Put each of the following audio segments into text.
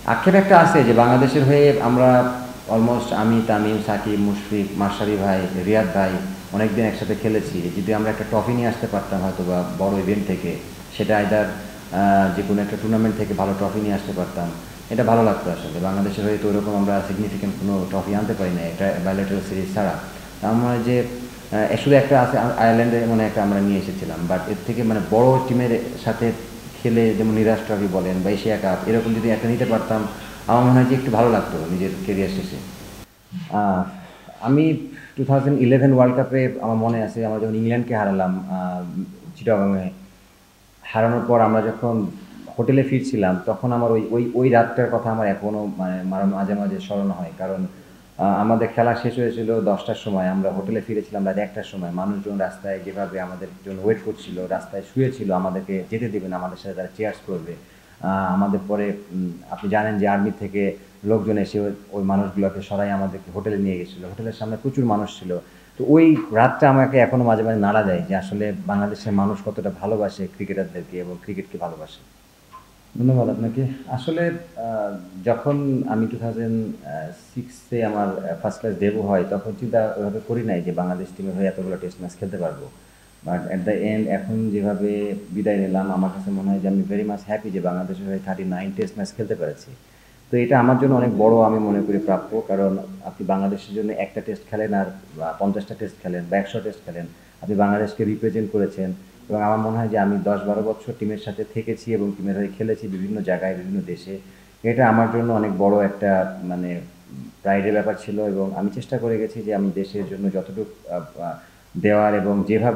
আক্ষেপ একটা আছে যে বাংলাদেশের হয়ে আমরা অলমোস্ট আমি, তামিম, সাকিব, মুশফিক, মাশরাফি ভাই, রিয়াদ ভাই অনেকদিন একসাথে খেলেছি। যদি আমরা একটা ট্রফি নিয়ে আসতে পারতাম হয়তো বা বড় ইভেন্ট থেকে, সেটা আইদার যে কোনো একটা টুর্নামেন্ট থেকে ভালো ট্রফি নিয়ে আসতে পারতাম, এটা ভালো লাগতো আসলে। বাংলাদেশের হয়ে তো ওরকম আমরা সিগনিফিকেন্ট কোনো ট্রফি আনতে পারি না এটা বাইলেটারাল সিরিজ ছাড়া। আমার যে শুধু একটা আছে আয়ারল্যান্ডে মানে একটা আমরা নিয়ে এসেছিলাম, বাট এর থেকে মানে বড় টিমের সাথে খেলে যেমন নিরাজ ট্রফি বলেন বা এশিয়া কাপ এরকম যদি একটা নিতে পারতাম, আমার মনে হয় যে একটু ভালো লাগতো নিজের কেরিয়ার শেষে। আহ, আমি 2011 ওয়ার্ল্ড কাপে আমার মনে আছে আমরা যখন ইংল্যান্ডকে হারালাম চিটাগংয়ে, হারানোর পর আমরা যখন হোটেলে ফিরছিলাম তখন আমার ওই ওই ওই রাতটার কথা আমার এখনও মানে মাঝে মাঝে স্মরণ হয়। কারণ আমাদের খেলা শেষ হয়েছিল 10টার সময়, আমরা হোটেলে ফিরেছিলাম রাত 1টার সময়। মানুষজন রাস্তায় যেভাবে আমাদের জন্য ওয়েট করছিল, রাস্তায় শুয়েছিল, আমাদেরকে যেতে দেবেন, আমাদের সাথে তারা চেয়ার্স করবে। আমাদের পরে আপনি জানেন যে আর্মি থেকে লোকজন এসে ওই মানুষগুলোকে সরাই আমাদেরকে হোটেলে নিয়ে গেছিলো। হোটেলের সামনে প্রচুর মানুষ ছিল। তো ওই রাতটা আমাকে এখনো মাঝে মাঝে নাড়া দেয় যে আসলে বাংলাদেশের মানুষ কতটা ভালোবাসে ক্রিকেটারদেরকে এবং ক্রিকেটকে ভালোবাসে। ধন্যবাদ আপনাকে। আসলে যখন আমি 2006-এ আমার ফার্স্ট ক্লাস ডেবু হয় তখন চিন্তা ওইভাবে করি নাই যে বাংলাদেশ টিমের হয়ে এতগুলো টেস্ট ম্যাচ খেলতে পারবো। বাট অ্যাট দ্য এন্ড এখন যেভাবে বিদায় নিলাম, আমার কাছে মনে হয় যে আমি ভেরি মাচ হ্যাপি যে বাংলাদেশের হয়ে 39 টেস্ট ম্যাচ খেলতে পেরেছি। তো এটা আমার জন্য অনেক বড় আমি মনে করি প্রাপ্য। কারণ আপনি বাংলাদেশের জন্য একটা টেস্ট খেলেন আর 50টা টেস্ট খেলেন বা 100 টেস্ট খেলেন, আপনি বাংলাদেশকে রিপ্রেজেন্ট করেছেন। এবং আমার মনে হয় যে আমি 10-12 বছর টিমের সাথে থেকেছি এবং টিমের হয়ে খেলেছি বিভিন্ন জায়গায় বিভিন্ন দেশে। এটা আমার জন্য অনেক বড় একটা মানে প্রাইডের ব্যাপার ছিল এবং আমি চেষ্টা করে গেছি যে আমি দেশের জন্য যতটুকু দেওয়ার এবং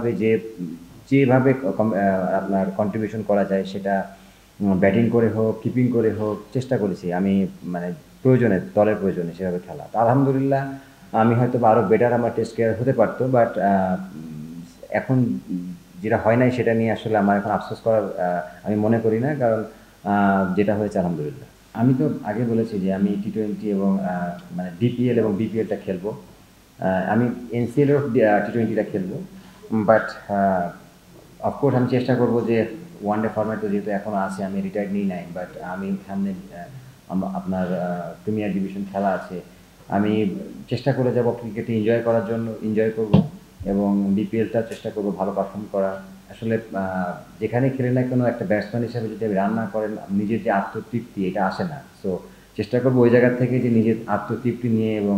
যেভাবে আপনার কন্ট্রিবিউশন করা যায় সেটা ব্যাটিং করে হোক কিপিং করে হোক চেষ্টা করেছি আমি। মানে প্রয়োজনে দলের প্রয়োজনে সেভাবে খেলা। তো আলহামদুলিল্লাহ আমি হয়তো বা আরও বেটার আমার টেস্ট কেয়ার হতে পারতো, বাট এখন যেটা হয় নাই সেটা নিয়ে আসলে আমার এখন আফসোস করার আমি মনে করি না। কারণ যেটা হয়েছে আলহামদুলিল্লাহ। আমি তো আগে বলেছি যে আমি টি-20 এবং মানে ডিপিএল এবং বিপিএলটা খেলবো। আমি এনসিএলের টি-20টা খেলবো, বাট অফকোর্স আমি চেষ্টা করব যে ওয়ান ডে ফরম্যাটে যেহেতু এখনও আছে, আমি রিটায়ার্ড নিই নাই, বাট আমি সামনে আপনার প্রিমিয়ার ডিভিশন খেলা আছে, আমি চেষ্টা করে যাব ক্রিকেটে এনজয় করার জন্য, এনজয় করব এবং বিপিএলটা চেষ্টা করব ভালো পারফর্ম করা। আসলে যেখানে খেলে না কোনো একটা ব্যাটসম্যান হিসাবে যদি আপনি রান না করেন নিজের যে আত্মতৃপ্তি এটা আসে না। সো চেষ্টা করবো ওই জায়গা থেকে যে নিজের আত্মতৃপ্তি নিয়ে এবং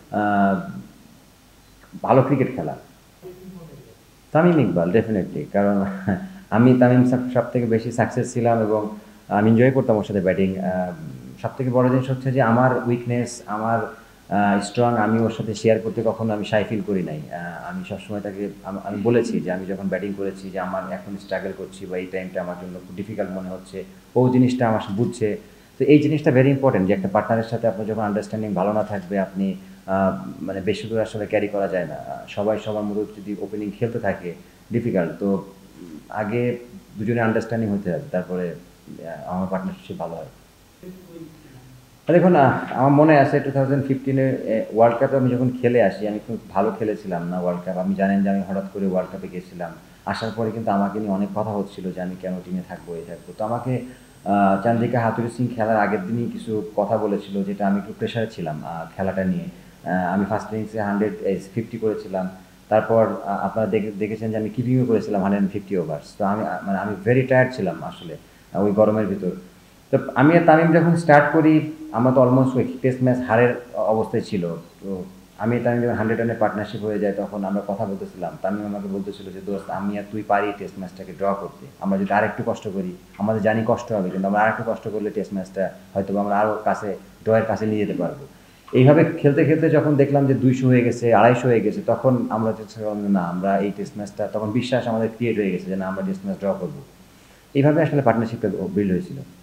ভালো ক্রিকেট খেলা। তামিম ইকবাল ডেফিনেটলি। কারণ আমি তামিম সব থেকে বেশি সাকসেস ছিলাম এবং আমি এনজয় করতাম ওর সাথে ব্যাটিং। সব থেকে বড় জিনিস হচ্ছে যে আমার উইকনেস, আমার স্ট্রং আমি ওর সাথে শেয়ার করতে কখনো আমি শাই ফিল করি নাই। আমি সবসময় তাকে আমি বলেছি যে আমি যখন ব্যাটিং করেছি যে আমার এখন স্ট্রাগল করছি বা এই টাইমটা আমার জন্য খুব ডিফিকাল্ট মনে হচ্ছে, ও জিনিসটা আমার বুঝছে। তো এই জিনিসটা ভেরি ইম্পর্টেন্ট যে একটা পার্টনারের সাথে আপনার যখন আন্ডারস্ট্যান্ডিং ভালো না থাকবে আপনি মানে বেশি দূর আসলে ক্যারি করা যায় না। সবাই সবার মতো যদি ওপেনিং খেলতে থাকে ডিফিকাল্ট। তো আগে দুজনে আন্ডারস্ট্যান্ডিং হতে হবে, তারপরে আমার পার্টনারশিপ ভালো হয়। দেখুন আমার মনে আছে 2015-এ ওয়ার্ল্ড কাপে আমি যখন খেলে আসি, আমি খুব ভালো খেলেছিলাম না ওয়ার্ল্ড কাপ। আমি জানেন যে আমি হঠাৎ করে ওয়ার্ল্ড কাপে গেছিলাম। আসার পরে কিন্তু আমাকে নিয়ে অনেক কথা হচ্ছিল যে আমি কেন টিমে থাকবো এই থাকবো। তো আমাকে চান্দিকা হাথুরু সিং খেলার আগের দিনই কিছু কথা বলেছিল, যেটা আমি একটু প্রেশারে ছিলাম খেলাটা নিয়ে। আমি ফার্স্ট ইনিংসে 150 করেছিলাম। তারপর আপনারা দেখেছেন যে আমি কিপিংও করেছিলাম 150 ওভার্স। তো আমি মানে আমি ভেরি টায়ার্ড ছিলাম আসলে ওই গরমের ভিতর। তো আমি আর তামিম যখন স্টার্ট করি আমরা তো অলমোস্ট ওই টেস্ট ম্যাচ হারের অবস্থায় ছিল। তো আমি তামিম যখন 100 রানের পার্টনারশিপ হয়ে যায় তখন আমরা কথা বলতেছিলাম। তামিম আমাকে বলতেছিল যে দোস্ত আমি আর তুই পারি টেস্ট ম্যাচটাকে ড্র করতে, আমরা যদি আরেকটু কষ্ট করি, আমাদের জানি কষ্ট হবে কিন্তু আমরা আরেকটু কষ্ট করলে টেস্ট ম্যাচটা হয়তো আমরা আরও কাছে ড্রয়ের কাছে নিয়ে যেতে পারবো। এইভাবে খেলতে খেলতে যখন দেখলাম যে 200 হয়ে গেছে, 250 হয়ে গেছে, তখন আমরা চেষ্টা করলাম না আমরা এই টেস্ট ম্যাচটা, তখন বিশ্বাস আমাদের ক্রিয়েট হয়ে গেছে যে না আমরা টেস্ট ম্যাচ ড্র করবো। এইভাবে আসলে পার্টনারশিপটা বিল্ড হয়েছিল।